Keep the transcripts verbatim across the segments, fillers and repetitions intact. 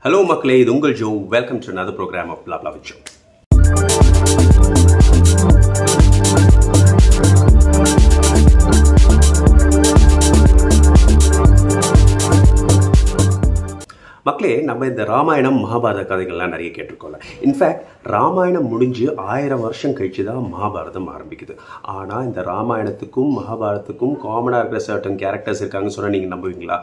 Hello மக்களே, இது உங்கள் Joe. Welcome to another program of Blah Blah with Joe. மக்களே, நம்ம இந்த ராமாயணம் மகாபாரத கதைகள்லாம் நிறைய கேட்டிருக்கோம்ல. இன்ஃபேக்ட் ராமாயணம் முடிஞ்சு ஆயிரம் வருஷம் கழிச்சு தான் மகாபாரதம் ஆரம்பிக்குது. ஆனால் இந்த ராமாயணத்துக்கும் மகாபாரதத்துக்கும் காமனாக இருக்கிற சர்டன் கேரக்டர்ஸ் இருக்காங்கன்னு சொன்னால் நீங்கள் நம்புவீங்களா?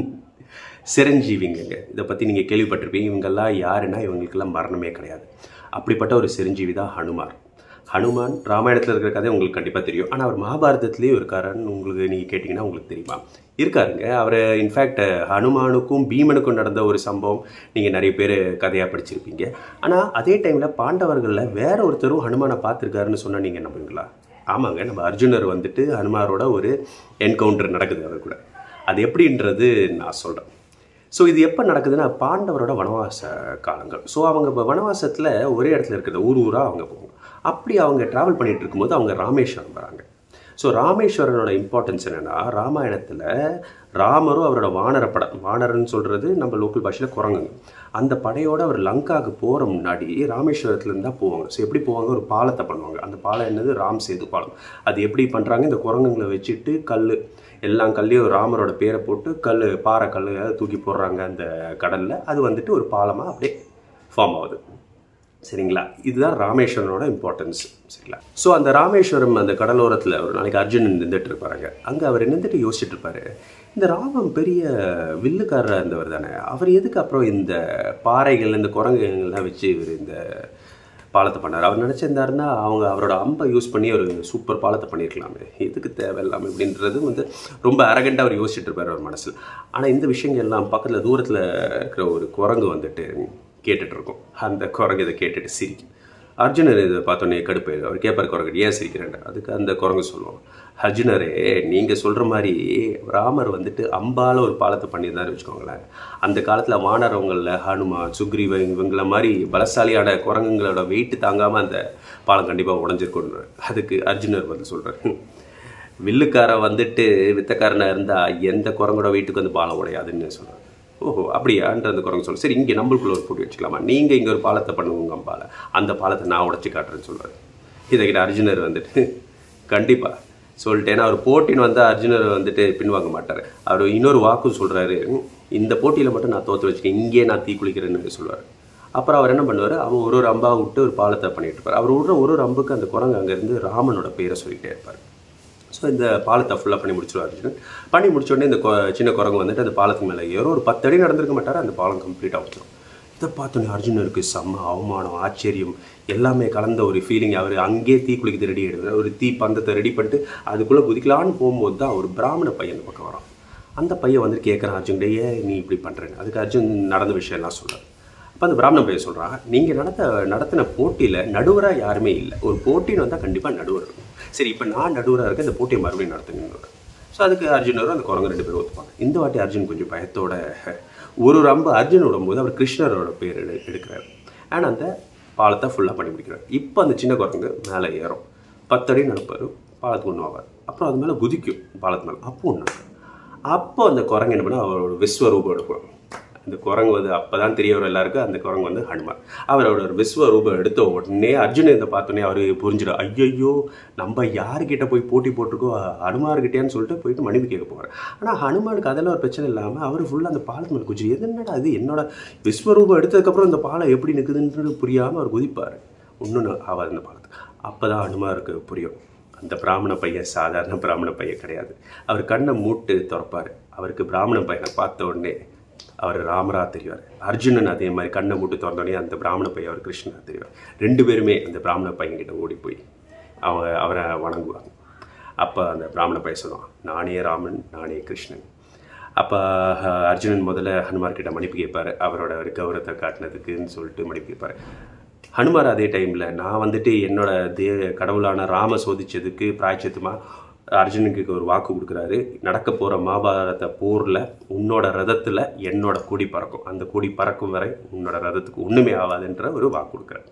சிரஞ்சீவிங்க. இதை பற்றி நீங்கள் கேள்விப்பட்டிருப்பீங்க. இவங்கெல்லாம் யாருன்னா இவங்களுக்கெல்லாம் மரணமே கிடையாது. அப்படிப்பட்ட ஒரு சிரஞ்சீவி தான் ஹனுமான். ஹனுமான் ராமாயணத்தில் இருக்கிற கதை உங்களுக்கு கண்டிப்பாக தெரியும். ஆனால் அவர் மகாபாரதத்துலேயும் இருக்காருன்னு உங்களுக்கு நீங்கள் கேட்டிங்கன்னா உங்களுக்கு தெரியுமா? இருக்காருங்க. அவர் இன்ஃபேக்ட் ஹனுமானுக்கும் பீமனுக்கும் நடந்த ஒரு சம்பவம் நீங்கள் நிறைய பேர் கதையாக படிச்சிருப்பீங்க. ஆனால் அதே டைமில் பாண்டவர்களில் வேற ஒருத்தரும் ஹனுமானை பார்த்துருக்காருன்னு சொன்னால் நீங்கள் நம்புவீங்களா? ஆமாங்க, நம்ம அர்ஜுனர் வந்துட்டு ஹனுமாரோட ஒரு என்கவுண்டர் நடக்குது அவர் கூட. அது எப்படின்றது நான் சொல்கிறேன். ஸோ இது எப்போ நடக்குதுன்னா பாண்டவரோட வனவாச காலங்கள். ஸோ அவங்க இப்போ வனவாசத்தில் ஒரே இடத்துல இருக்கிற ஊர் ஊராக அவங்க போவாங்க. அப்படி அவங்க ட்ராவல் பண்ணிகிட்டு இருக்கும்போது அவங்க ராமேஸ்வரம் வராங்க. ஸோ ராமேஸ்வரனோட இம்பார்ட்டன்ஸ் என்னென்னா, ராமாயணத்தில் ராமரும் அவரோட வானர படம், வானரன்னு சொல்கிறது நம்ம லோக்கல் பாஷையில் குரங்குங்க, அந்த படையோடு அவர் லங்காவுக்கு போகிற முன்னாடி ராமேஸ்வரத்துலேருந்து தான் போவாங்க. ஸோ எப்படி போவாங்க? ஒரு பாலத்தை பண்ணுவாங்க. அந்த பாலம் என்னது? ராம் சேது பாலம். அது எப்படி பண்ணுறாங்க? இந்த குரங்குங்களை வச்சுட்டு கல் எல்லாம் கல்லையும் ராமரோட பேரை போட்டு கல் பாறை கல் தூக்கி போடுறாங்க அந்த கடலில். அது வந்துட்டு ஒரு பாலமாக அப்படியே ஃபார்ம் ஆகுது. சரிங்களா? இதுதான் ராமேஸ்வரனோட இம்பார்ட்டன்ஸ். சரிங்களா? ஸோ அந்த ராமேஸ்வரம் அந்த கடலோரத்தில் ஒரு நாளைக்கு அர்ஜுனன் நின்றுட்டு இருப்பாருங்க. அங்கே அவர் நின்றுட்டு யோசிச்சுட்டு இருப்பார், இந்த ராமன் பெரிய வில்லுக்காரராக இருந்தவர் தானே, அவர் எதுக்கு அப்புறம் இந்த பாறைகள் இந்த குரங்குகள்லாம் வச்சு இவர் இந்த பாலத்தை பண்ணார்? அவர் நினச்சிருந்தாருன்னா அவங்க அவரோட அம்பை யூஸ் பண்ணி ஒரு சூப்பர் பாலத்தை பண்ணியிருக்கலாமே, எதுக்கு தேவையில்லாமல் இப்படின்றது வந்து ரொம்ப அரகண்டாக அவர் யோசிச்சுட்டு இருப்பார் அவர் மனசில். ஆனால் இந்த விஷயங்கள் எல்லாம் பக்கத்தில் தூரத்தில் இருக்கிற ஒரு குரங்கு வந்துட்டு கேட்டுட்ருக்கோம். அந்த குரங்கு இதை கேட்டுட்டு சிரிக்கும். அர்ஜுனர் இதை பார்த்தோன்னே கடுப்பு. அவர் கேட்பார் குரங்கு, ஏன் சிரிக்கிறேன்? அதுக்கு அந்த குரங்கு சொல்லுவோம், அர்ஜுனரே நீங்கள் சொல்கிற மாதிரி ராமர் வந்துட்டு அம்பால் ஒரு பாலத்தை பண்ணியிருந்தாரு வச்சுக்கோங்களேன். அந்த காலத்தில் வானரவங்களில் ஹனுமான், சுக்ரீவன் இவங்கள மாதிரி பலசாலியான குரங்குங்களோட வெயிட்டு தாங்காமல் அந்த பாலம் கண்டிப்பாக உடஞ்சிருக்கணும். அதுக்கு அர்ஜுனர் வந்து சொல்கிறார், வில்லுக்காரன் வந்துட்டு வித்தக்காரனாக இருந்தால் எந்த குரங்கோட வெயிட்டுக்கு அந்த பாலம் உடையாதுன்னு சொல்கிறார். ஓஹோ அப்படியான்ற அந்த குரங்கு சொல்ல, சரி இங்கே நம்மளுக்குள்ள ஒரு போட்டி வச்சுக்கலாமா, நீங்கள் இங்கே ஒரு பாலத்தை பண்ணுவோங்க அம்பால, அந்த பாலத்தை நான் உடச்சி காட்டுறேன்னு சொல்லுவார். இதைக்கிட்ட அர்ஜுனர் வந்துட்டு கண்டிப்பாக சொல்லிட்டேன்னா அவர் போட்டின்னு வந்தால் அர்ஜுனர் வந்துட்டு பின்வாங்க மாட்டார். அவர் இன்னொரு வாக்கும் சொல்கிறாரு, இந்த போட்டியில் மட்டும் நான் தோற்று வச்சுக்கேன், இங்கே நான் தீ குளிக்கிறேன்னு சொல்லுவார். அப்புறம் அவர் என்ன பண்ணுவார், அவர் ஒரு ஒரு அம்பாவை விட்டு ஒரு பாலத்தை பண்ணிட்டு இருப்பார். அவர் விடுற ஒரு ஒரு அம்புக்கு அந்த குரங்கு அங்கேருந்து ராமனோட பேரை சொல்லிகிட்டே இருப்பார். ஸோ இந்த பாலத்தை ஃபுல்லாக பண்ணி முடிச்சிடுவார் அர்ஜுனன். பண்ணி முடிச்சோடனே இந்த சின்ன குரங்கு வந்துட்டு அந்த பாலத்துக்கு மேலே ஏறும். ஒரு பத்து அடி நடந்திருக்க மாட்டார், அந்த பாலம் கம்ப்ளீட்டாக வச்சிடும். இதை பார்த்தோன்னே அர்ஜுனருக்கு செம்ம அவமானம், ஆச்சரியம் எல்லாமே கலந்த ஒரு ஃபீலிங். அவர் அங்கேயே தீ குளிக்கிறது ரெடி ஆகிடுவார். ஒரு தீ பந்தத்தை ரெடி பண்ணிட்டு அதுக்குள்ளே குதிக்கலான்னு போகும்போது தான் ஒரு பிராமண பையன் அந்த பக்கம் வரான். அந்த பையன் வந்து கேட்குறான் அர்ஜுன், ஏன் நீ இப்படி பண்ணுறேன்னு. அதுக்கு அர்ஜுன் நடந்த விஷயம்லாம் சொல்கிறார். அப்போ அந்த பிராமண பையன் சொல்கிறான், நீங்கள் நடத்த நடத்தின போட்டியில் நடுவராக யாருமே இல்லை, ஒரு போட்டின்னு வந்தால் கண்டிப்பாக நடுவர் இருக்கும். சரி இப்போ நான் நடுவராக இருக்க, இந்த போட்டியை மறுபடியும் நடத்துங்க. ஸோ அதுக்கு அர்ஜுனரும் அந்த குரங்கு ரெண்டு பேரும் ஒத்துப்பாங்க. இந்த வாட்டி அர்ஜுன் கொஞ்சம் பயத்தோட ஒரு ஒரு அம்பு அர்ஜுன் விடும்போது அவர் கிருஷ்ணரோட பேர் எடு எடுக்கிறார் அண்ட் அந்த பாலத்தை ஃபுல்லாக பண்ணி முடிக்கிறார். இப்போ அந்த சின்ன குரங்கு மேலே ஏறும், பத்தடி நடப்பார், பாலத்துக்கு ஒன்றும் ஆவார். அப்புறம் அது மேலே குதிக்கும் பாலத்து மேலே, அப்போ ஒன்று. அப்போ அந்த குரங்கு என்ன பண்ணால் அவரோட விஸ்வரூபம் எடுக்கும். அந்த குரங்கு வந்து அப்போ தான் தெரிய வரும் எல்லாருக்கும், அந்த குரங்கு வந்து ஹனுமான். அவரோட ஒரு விஸ்வரூபம் எடுத்த உடனே அர்ஜுனன் இதை பார்த்தோன்னே அவருக்கு புரிஞ்சிடும், ஐயோ நம்ம யாருக்கிட்ட போய் போட்டி போட்டிருக்கோம், ஹனுமார்கிட்டேன்னு சொல்லிட்டு போயிட்டு மன்னிப்பு கேட்க போகிறார். ஆனால் ஹனுமானுக்கு அதெல்லாம் ஒரு பிரச்சனை இல்லாமல் அவர் ஃபுல்லாக அந்த பாலத்து மேலே குதிச்சு, என்னடா அது என்னோட விஸ்வரூபம் எடுத்ததுக்கப்புறம் இந்த பாலம் எப்படி நிற்குதுன்றது புரியாமல் அவர் குதிப்பார். ஒன்றும் ஆகாது அந்த பாலத்துக்கு. அப்போ தான் ஹனுமாருக்கு புரியும், அந்த பிராமண பையன் சாதாரண பிராமண பையன் கிடையாது. அவர் கண்ணை மூட்டு திறப்பார். அவருக்கு பிராமண பையனை பார்த்த உடனே அவர் ராமரா தெரிவார். அர்ஜுனன் அதே மாதிரி கண்ணை மூட்டு திறந்தோடனே அந்த பிராமண பையன் அவர் கிருஷ்ணனா தெரிவார். ரெண்டு பேருமே அந்த பிராமண பையன்கிட்ட ஓடி போய் அவங்க அவரை வணங்குவாங்க. அப்போ அந்த பிராமண பையன் சொல்லுவான், நானே ராமன், நானே கிருஷ்ணன். அப்போ அர்ஜுனன் முதல்ல ஹனுமார்கிட்ட மன்னிப்பு கேட்பார், அவரோட ஒரு கௌரவத்தை காட்டினதுக்குன்னு சொல்லிட்டு மன்னிப்பு கேட்பார். ஹனுமார் அதே டைமில் நான் வந்துட்டு என்னோட தே கடவுளான ராம சோதிச்சதுக்கு பிராய்ச்சித்துமா அர்ஜுனுக்கு ஒரு வாக்கு கொடுக்குறாரு, நடக்க போகிற மகாபாரத போரில் உன்னோட ரதத்தில் என்னோட கொடி பறக்கும், அந்த கொடி பறக்கும் வரை உன்னோட ரதத்துக்கு ஒன்றுமே ஆகாதுன்ற ஒரு வாக்கு கொடுக்குறாரு.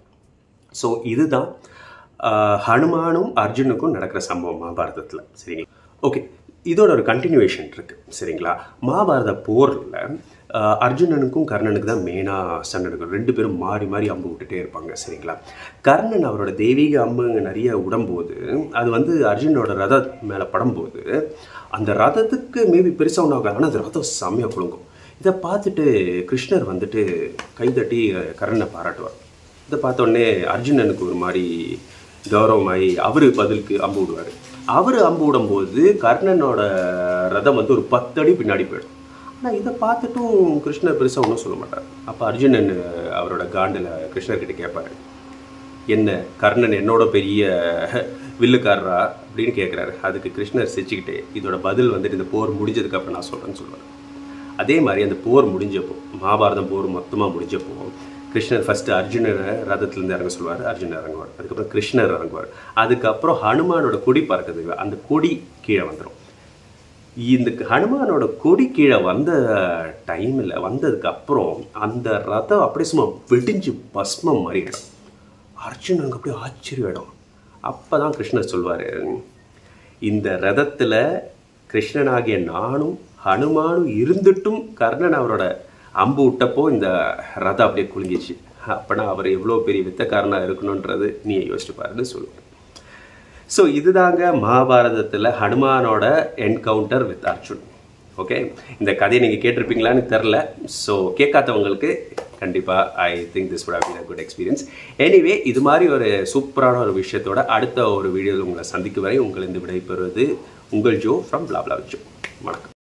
ஸோ இதுதான் ஹனுமானும் அர்ஜுனுக்கும் நடக்கிற சம்பவம் மகாபாரதத்தில். சரிங்களா? ஓகே, இதோட ஒரு கண்டினியூவேஷன் இருக்குது. சரிங்களா? மகாபாரத போரில் அர்ஜுனனுக்கும் கர்ணனுக்கு தான் மெயினாக சண்டை நடக்கும். ரெண்டு பேரும் மாறி மாறி அம்பு விட்டுட்டே இருப்பாங்க, சரிங்களா. கர்ணன் அவரோட தெய்வீக அம்புங்க நிறைய விடும்போது அது வந்து அர்ஜுனோட ரத மேலே படும்போது அந்த ரதத்துக்கு மேபி பெருசாக ஒன்றாகும், ஆனால் அந்த ரதம் செம்மையாக குலுங்கும். இதை பார்த்துட்டு கிருஷ்ணர் வந்துட்டு கைதட்டி கர்ணனை பாராட்டுவார். இதை பார்த்தோடனே அர்ஜுனனுக்கு ஒரு மாதிரி கௌரவமாகி அவர் பதிலுக்கு அம்பு விடுவார். அவர் அம்பு விடும்போது கர்ணனோட ரதம் வந்து ஒரு பத்து அடி பின்னாடி போயிடும். ஆனால் இதை பார்த்துட்டும் கிருஷ்ணர் பெருசாக ஒன்றும் சொல்ல மாட்டார். அப்போ அர்ஜுனன் அவரோட காண்டில் கிருஷ்ணர்கிட்ட கேட்பார், என்ன கர்ணன் என்னோட பெரிய வில்லுக்காரரா அப்படின்னு கேட்குறாரு. அதுக்கு கிருஷ்ணர் சிரிச்சுக்கிட்டே, இதோட பதில் வந்துட்டு இந்த போர் முடிஞ்சதுக்கப்புறம் நான் சொல்கிறேன்னு சொல்லுவார். அதே மாதிரி அந்த போர் முடிஞ்சப்போ, மகாபாரதம் போர் மொத்தமாக முடிஞ்சப்போ கிருஷ்ணர் ஃபஸ்ட்டு அர்ஜுனரை ரதத்துலேருந்து இறங்க சொல்லுவார். அர்ஜுனர் இறங்குவார். அதுக்கப்புறம் கிருஷ்ணர் இறங்குவார். அதுக்கப்புறம் ஹனுமானோட கொடி பறக்குது, அந்த கொடி கீழே வந்துடும். இந்த ஹனுமானோட கொடி கீழே வந்த டைமில் வந்ததுக்கப்புறம் அந்த ரதம் அப்படியே சும்மா வெடிஞ்சு பஸ்மம் மாறிடும். அர்ஜுனனுக்கு அப்படியே ஆச்சரியம். அப்போ தான் கிருஷ்ணர் சொல்வார், இந்த ரதத்தில் கிருஷ்ணனாகிய நானும் ஹனுமானும் இருந்துட்டும் கர்ணன் அவரோட அம்பு விட்டப்போ இந்த ரதம் அப்படியே குலுங்கிச்சு. அப்போனா அவர் எவ்வளோ பெரிய வித்தக்காரனாக இருக்கணுன்றது நீ யோசிச்சு பாருன்னு சொல்லுவார். ஸோ இதுதாங்க மகாபாரதத்தில் ஹனுமானோட என்கவுண்டர் வித் அர்ஜுன். ஓகே, இந்த கதையை நீங்கள் கேட்டிருப்பீங்களான்னு தெரில. ஸோ கேட்காதவங்களுக்கு கண்டிப்பாக I think this would have been a good experience. Anyway, இது மாதிரி ஒரு சூப்பரான ஒரு விஷயத்தோட அடுத்த ஒரு வீடியோவில் உங்களை சந்திக்கும் வரை உங்களிருந்து விடைபெறுவது உங்கள் ஜோ ஃப்ரம் பிளாப்லா ஜோ. வணக்கம்.